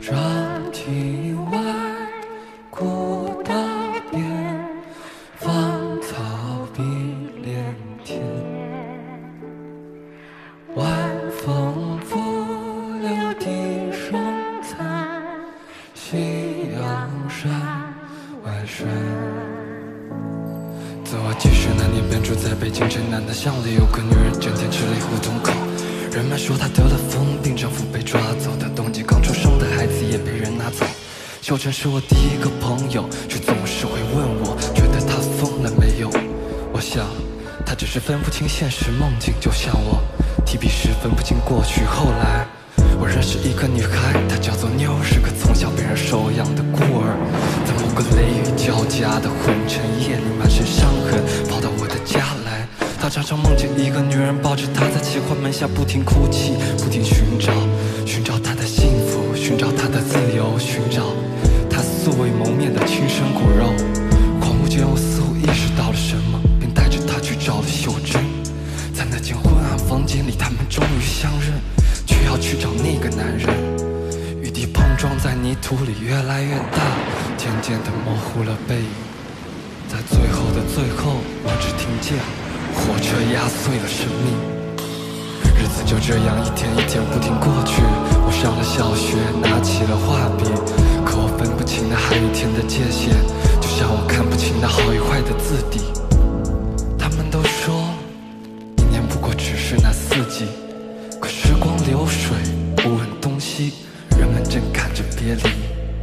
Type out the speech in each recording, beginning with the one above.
长堤外，古道边，芳草碧连天。晚风拂柳笛声残，夕阳山外山。自我记事那年，便住在北京城南的巷里，有个女人整天吃力胡同口。人们说她得了疯病，丈夫被抓走的冬季，刚出生的孩子也被人拿走。秀珍是我第一个朋友，却总是会问我，觉得她疯了没有？我想，她只是分不清现实梦境，就像我提笔时分不清过去。后来，我认识一个女孩，她叫做妞，是个从小被人收养的孤儿。在某个雷雨交加的昏沉夜里，满身伤痕跑到我的家来。她常常梦见一个女人抱着她在奇幻门下不停哭泣，不停寻找她的幸福，寻找她的自由，寻找她素未谋面的亲生骨肉。恍惚间，我似乎意识到了什么，便带着她去找了秀珍。在那间昏暗房间里，他们终于相认，却要去找那个男人。雨滴碰撞在泥土里，越来越大，渐渐地模糊了背影。在最后的最后，我只听见火车压碎了生命。日子就这样一天一天不停过去，我上了小学，拿起了画笔，可我分不清那海与天的界限，就像我看不清那好与坏的字底。他们都说一年不过只是那四季，可时光流水，不问东西，人们正赶着别离。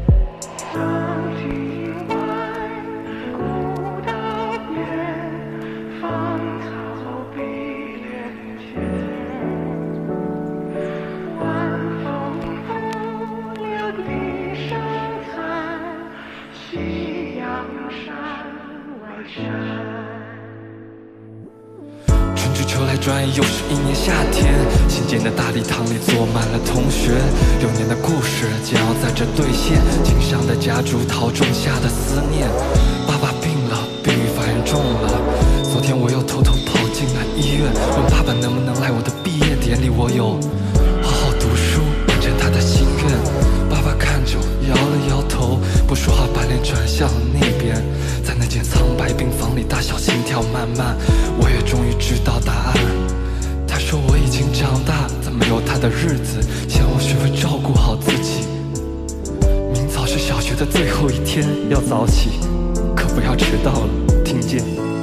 春去秋来，转眼又是一年夏天。新建的大礼堂里坐满了同学，6年的故事将要在这兑现。经商的家竹桃种下的思念。爸爸病了，病愈发严重了。昨天我又偷偷跑进了医院，问爸爸能不能来我的毕业典礼。我有好好读书，完成他的心愿。爸爸看着我，摇了摇头，不说话，把脸转向了那边。在那间苍白病房里，大小心跳慢慢，我也终于知道答案。他说我已经长大，在没有他的日子，想我学会照顾好自己。明早是小学的最后一天，要早起，可不要迟到了，听见？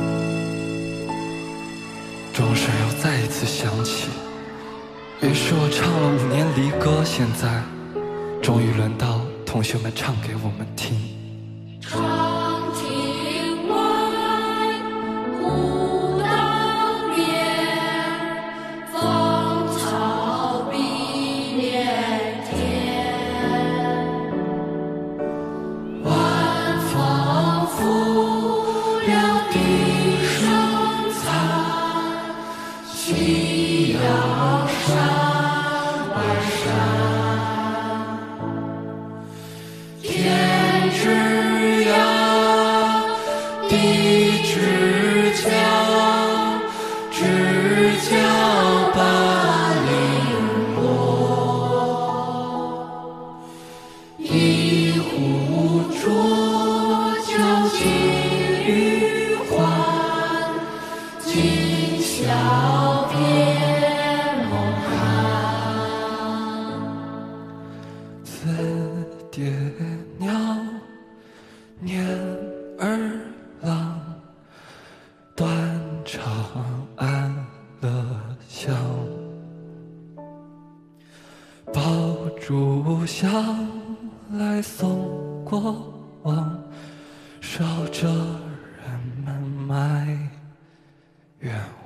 钟声又再一次响起，于是我唱了5年离歌，现在终于轮到同学们唱给我们听。 长亭外，古道边，芳草碧连天。晚风拂柳笛声残，夕阳山外山。天之涯，地之角，知交半零落。一壶浊酒尽余欢，今宵别梦寒。 紫蝶鸟，念儿郎，断肠安乐乡。爆竹响来送过往，烧着人们埋怨。